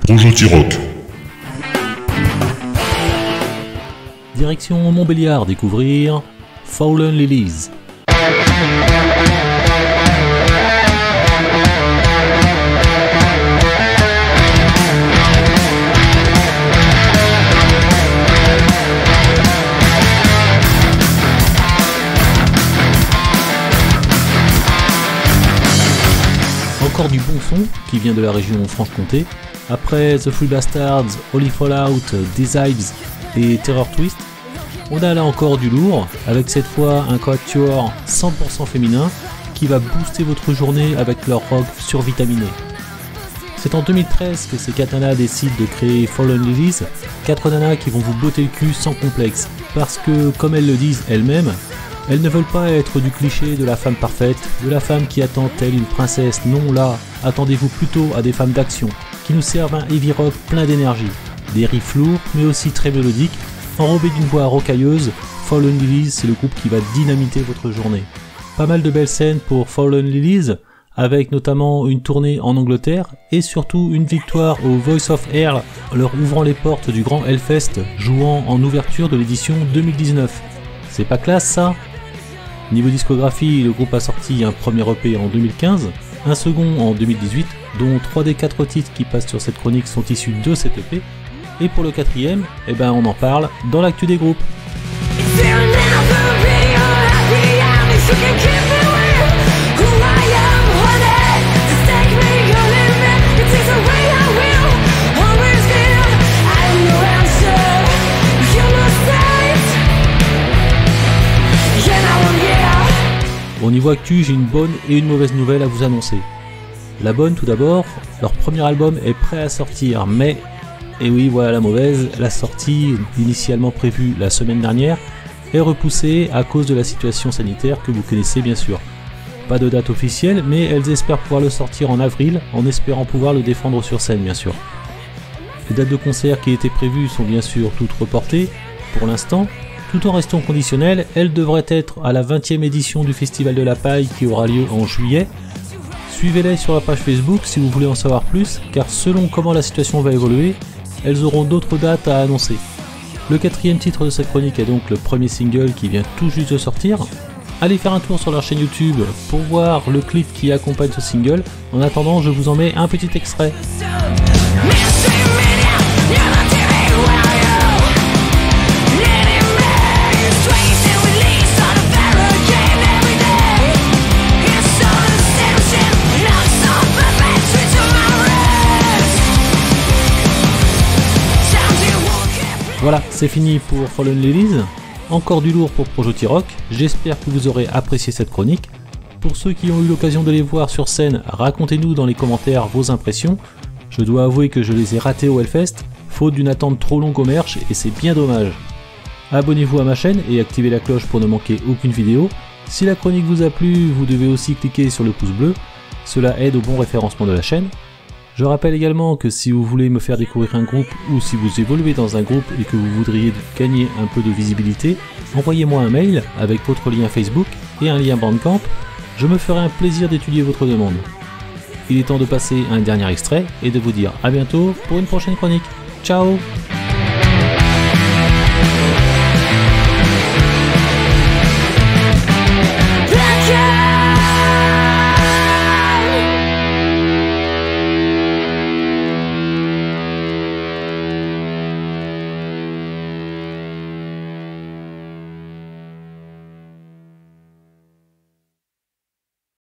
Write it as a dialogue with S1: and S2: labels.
S1: Projoti Rock.
S2: Direction Montbéliard, découvrir Fallen Lilies. Encore du bon son qui vient de la région Franche-Comté. Après The Free Bastards, Holy Fallout, Designs et Terror Twist, on a là encore du lourd, avec cette fois un quatuor 100% féminin qui va booster votre journée avec leur rock survitaminé. C'est en 2013 que ces 4 nanas décident de créer Fallen Lilies, 4 nanas qui vont vous botter le cul sans complexe, parce que, comme elles le disent elles-mêmes, elles ne veulent pas être du cliché de la femme parfaite, de la femme qui attend telle une princesse. Non, là, attendez-vous plutôt à des femmes d'action, qui nous servent un heavy rock plein d'énergie. Des riffs lourds, mais aussi très mélodiques, enrobés d'une voix rocailleuse. Fallen Lilies, c'est le groupe qui va dynamiter votre journée. Pas mal de belles scènes pour Fallen Lilies, avec notamment une tournée en Angleterre, et surtout une victoire au Voice of Air, leur ouvrant les portes du grand Hellfest, jouant en ouverture de l'édition 2019. C'est pas classe ça ? Niveau discographie, le groupe a sorti un premier EP en 2015, un second en 2018, dont 3 des 4 titres qui passent sur cette chronique sont issus de cet EP, et pour le 4ème, on en parle dans l'actu des groupes. Au niveau actu, j'ai une bonne et une mauvaise nouvelle à vous annoncer. La bonne tout d'abord, leur premier album est prêt à sortir, mais, et oui voilà la mauvaise, la sortie initialement prévue la semaine dernière est repoussée à cause de la situation sanitaire que vous connaissez bien sûr. Pas de date officielle, mais elles espèrent pouvoir le sortir en avril, en espérant pouvoir le défendre sur scène bien sûr. Les dates de concert qui étaient prévues sont bien sûr toutes reportées, pour l'instant. Tout en restant conditionnel, elle devrait être à la 20e édition du Festival de la Paille qui aura lieu en juillet. Suivez-les sur la page Facebook si vous voulez en savoir plus, car selon comment la situation va évoluer, elles auront d'autres dates à annoncer. Le 4ème titre de cette chronique est donc le premier single qui vient tout juste de sortir. Allez faire un tour sur leur chaîne YouTube pour voir le clip qui accompagne ce single. En attendant, je vous en mets un petit extrait. Voilà, c'est fini pour Fallen Lilies. Encore du lourd pour Projoti Rock. J'espère que vous aurez apprécié cette chronique. Pour ceux qui ont eu l'occasion de les voir sur scène, racontez-nous dans les commentaires vos impressions. Je dois avouer que je les ai ratés au Hellfest, faute d'une attente trop longue au merch, et c'est bien dommage. Abonnez-vous à ma chaîne et activez la cloche pour ne manquer aucune vidéo. Si la chronique vous a plu, vous devez aussi cliquer sur le pouce bleu. Cela aide au bon référencement de la chaîne. Je rappelle également que si vous voulez me faire découvrir un groupe ou si vous évoluez dans un groupe et que vous voudriez gagner un peu de visibilité, envoyez-moi un mail avec votre lien Facebook et un lien Bandcamp. Je me ferai un plaisir d'étudier votre demande. Il est temps de passer à un dernier extrait et de vous dire à bientôt pour une prochaine chronique. Ciao!